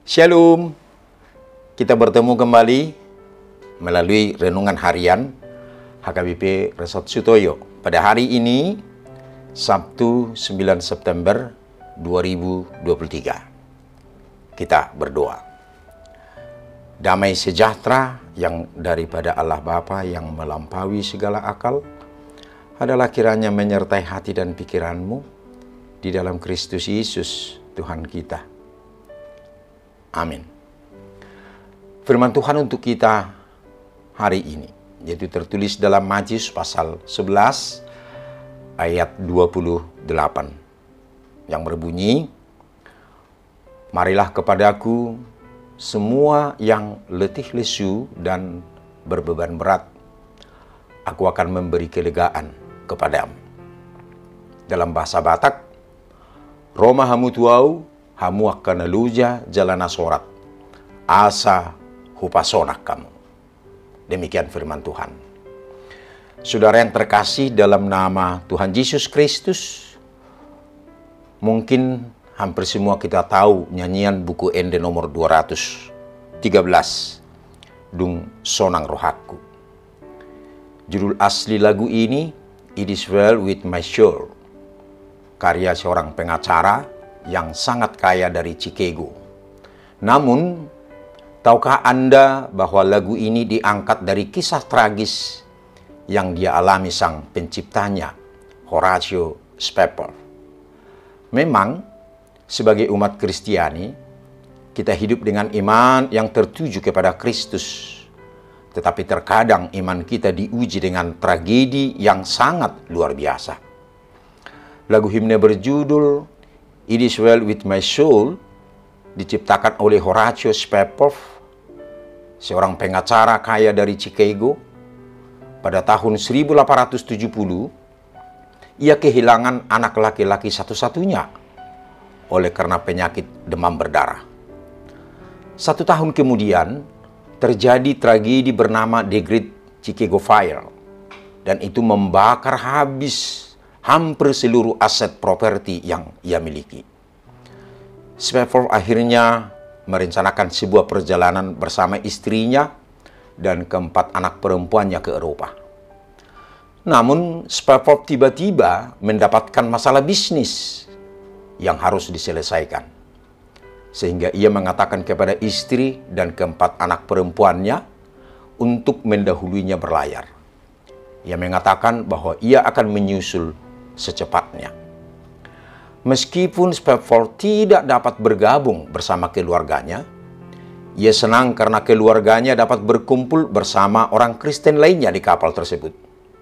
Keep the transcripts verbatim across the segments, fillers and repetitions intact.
Shalom, kita bertemu kembali melalui renungan harian H K B P Resort Sutoyo. Pada hari ini, Sabtu sembilan September dua ribu dua puluh tiga. Kita berdoa. Damai sejahtera yang daripada Allah Bapa yang melampaui segala akal adalah kiranya menyertai hati dan pikiranmu di dalam Kristus Yesus Tuhan kita. Amin. Firman Tuhan untuk kita hari ini, yaitu tertulis dalam Matius pasal sebelas ayat dua puluh delapan yang berbunyi, "Marilah kepadaku semua yang letih lesu dan berbeban berat, aku akan memberi kelegaan kepadamu." Dalam bahasa Batak, Roma hamu tuau hamu akan luja jalana sorat, asa hupasonak kamu. Demikian firman Tuhan. Saudara yang terkasih dalam nama Tuhan Yesus Kristus, mungkin hampir semua kita tahu nyanyian buku Ende nomor dua ratus tiga belas, Dung Sonang Rohaku. Judul asli lagu ini, It Is Well With My Soul, karya seorang pengacara yang sangat kaya dari Chicago. Namun, tahukah Anda bahwa lagu ini diangkat dari kisah tragis yang dia alami sang penciptanya, Horatio Spafford? Memang, sebagai umat Kristiani, kita hidup dengan iman yang tertuju kepada Kristus. Tetapi terkadang iman kita diuji dengan tragedi yang sangat luar biasa. Lagu himne berjudul It Is Well With My Soul diciptakan oleh Horatio Spafford, seorang pengacara kaya dari Chicago. Pada tahun seribu delapan ratus tujuh puluh, ia kehilangan anak laki-laki satu-satunya oleh karena penyakit demam berdarah. Satu tahun kemudian, terjadi tragedi bernama The Great Chicago Fire, dan itu membakar habis hampir seluruh aset properti yang ia miliki. Spafford akhirnya merencanakan sebuah perjalanan bersama istrinya dan keempat anak perempuannya ke Eropa. Namun, Spafford tiba-tiba mendapatkan masalah bisnis yang harus diselesaikan. Sehingga ia mengatakan kepada istri dan keempat anak perempuannya untuk mendahulunya berlayar. Ia mengatakan bahwa ia akan menyusul secepatnya. Meskipun Spafford tidak dapat bergabung bersama keluarganya, ia senang karena keluarganya dapat berkumpul bersama orang Kristen lainnya di kapal tersebut.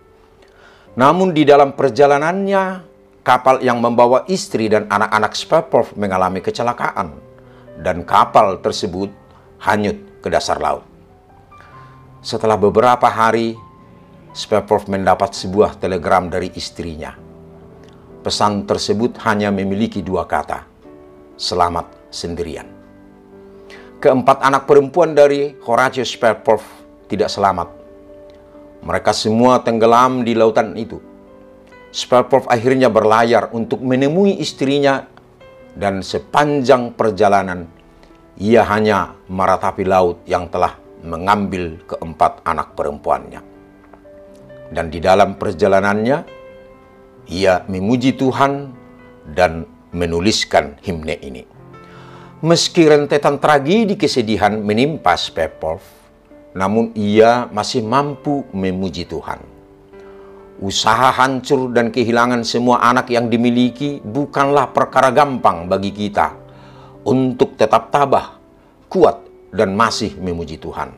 Namun di dalam perjalanannya, kapal yang membawa istri dan anak-anak Spafford mengalami kecelakaan dan kapal tersebut hanyut ke dasar laut. Setelah beberapa hari, Spafford mendapat sebuah telegram dari istrinya. Pesan tersebut hanya memiliki dua kata, "Selamat sendirian." Keempat anak perempuan dari Horatio Spafford tidak selamat. Mereka semua tenggelam di lautan itu. Spafford akhirnya berlayar untuk menemui istrinya, dan sepanjang perjalanan ia hanya meratapi laut yang telah mengambil keempat anak perempuannya. Dan di dalam perjalanannya, ia memuji Tuhan dan menuliskan himne ini. Meski rentetan tragedi kesedihan menimpa Spafford, namun ia masih mampu memuji Tuhan. Usaha hancur dan kehilangan semua anak yang dimiliki bukanlah perkara gampang bagi kita untuk tetap tabah, kuat, dan masih memuji Tuhan.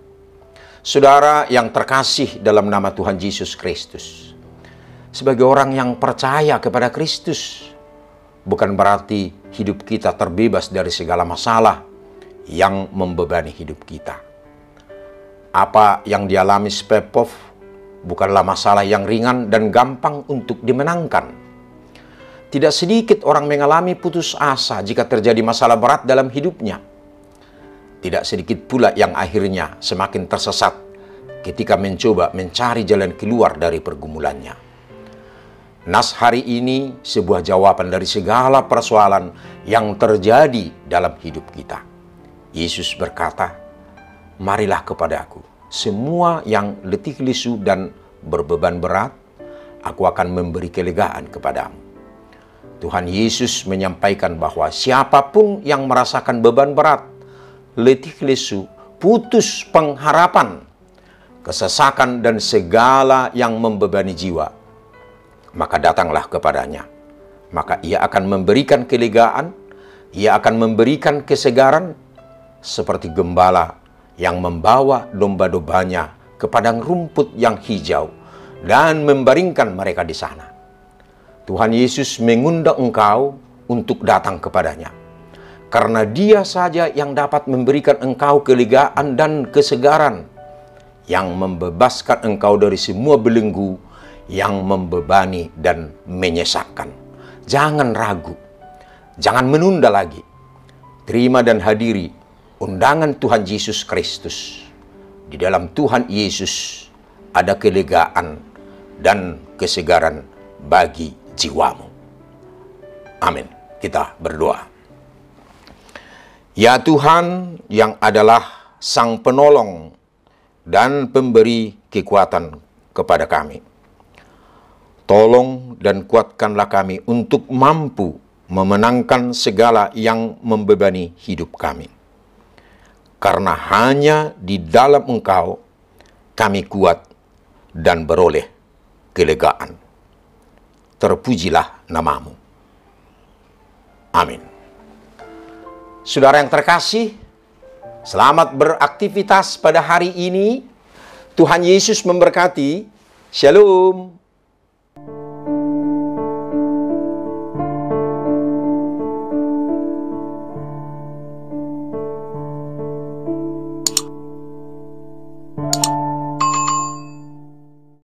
Saudara yang terkasih dalam nama Tuhan Yesus Kristus, sebagai orang yang percaya kepada Kristus, bukan berarti hidup kita terbebas dari segala masalah yang membebani hidup kita. Apa yang dialami Spafford bukanlah masalah yang ringan dan gampang untuk dimenangkan. Tidak sedikit orang mengalami putus asa jika terjadi masalah berat dalam hidupnya. Tidak sedikit pula yang akhirnya semakin tersesat ketika mencoba mencari jalan keluar dari pergumulannya. Nas hari ini sebuah jawaban dari segala persoalan yang terjadi dalam hidup kita. Yesus berkata, marilah kepadaku, semua yang letih lesu dan berbeban berat, aku akan memberi kelegaan kepadamu. Tuhan Yesus menyampaikan bahwa siapapun yang merasakan beban berat, letih lesu, putus pengharapan, kesesakan dan segala yang membebani jiwa, maka datanglah kepadanya. Maka ia akan memberikan kelegaan, ia akan memberikan kesegaran, seperti gembala yang membawa domba-dombanya ke padang rumput yang hijau dan membaringkan mereka di sana. Tuhan Yesus mengundang engkau untuk datang kepadanya, karena Dia saja yang dapat memberikan engkau kelegaan dan kesegaran, yang membebaskan engkau dari semua belenggu yang membebani dan menyesakkan. Jangan ragu, jangan menunda lagi. Terima dan hadiri undangan Tuhan Yesus Kristus. Di dalam Tuhan Yesus ada kelegaan dan kesegaran bagi jiwamu. Amin. Kita berdoa. Ya Tuhan yang adalah Sang Penolong dan Pemberi kekuatan kepada kami, tolong dan kuatkanlah kami untuk mampu memenangkan segala yang membebani hidup kami. Karena hanya di dalam Engkau kami kuat dan beroleh kelegaan. Terpujilah namamu. Amin. Saudara yang terkasih, selamat beraktivitas pada hari ini. Tuhan Yesus memberkati. Shalom.